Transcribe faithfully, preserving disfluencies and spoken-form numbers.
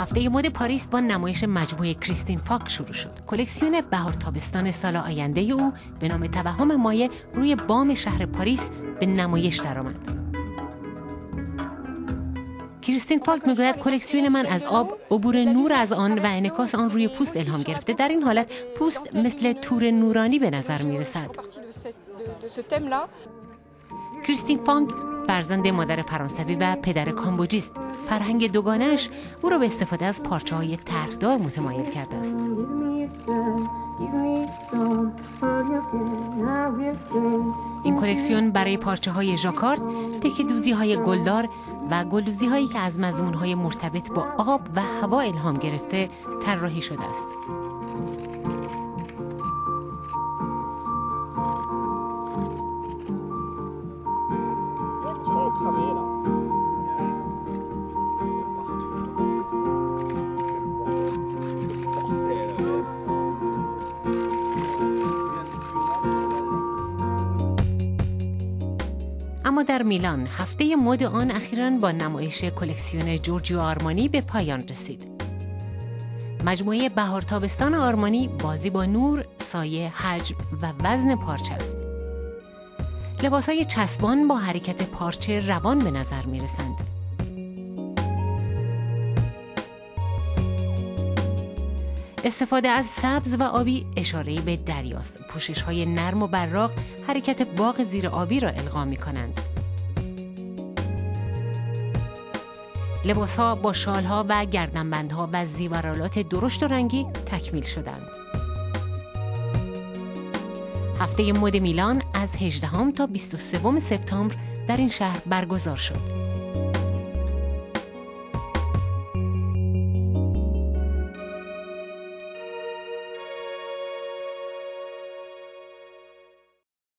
هفته مد پاریس با نمایش مجموعه کریستین فاک شروع شد. کلکسیون بهار تابستان سال آینده او به نام توهم مایه روی بام شهر پاریس به نمایش درآمد. کریستین فاک میگوید کلکسیون من از آب، عبور نور از آن و انعکاس آن روی پوست الهام گرفته. در این حالت پوست مثل تور نورانی به نظر میرسد. کریستین فاک فرزند مادر فرانسوی و پدر کامبوجی است. فرهنگ دوگانه‌اش او را به استفاده از پارچه‌های طرحدار متمایل کرده است. این کلکسیون برای پارچه‌های ژاکارد، تکه دوزی‌های گلدار و گلدوزی‌هایی که از مضمون‌های مرتبط با آب و هوا الهام گرفته طراحی شده است. اما در میلان هفته مد آن اخیراً با نمایش کلکسیون جورجیو آرمانی به پایان رسید. مجموعه بهار تابستان آرمانی بازی با نور، سایه، حجم و وزن پارچه است. لباس‌های چسبان با حرکت پارچه روان به نظر می‌رسند. استفاده از سبز و آبی اشاره‌ای به دریاست. پوشش‌های نرم و براق حرکت باغ زیر آبی را القا می‌کنند. لباس‌ها با شال‌ها و گردنبندها و زیورالات درشت و رنگی تکمیل شدند. هفته مد میلان از هجدهم تا بیست و سوم سپتامبر در این شهر برگزار شد.